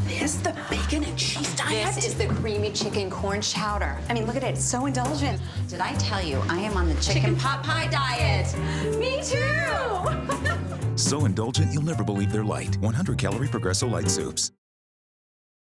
this the bacon and cheese diet? This is the creamy chicken corn chowder. I mean, look at it. It's so indulgent. Did I tell you I am on the chicken pot pie diet? Me too! So indulgent, you'll never believe they're light. 100-calorie Progresso light soups.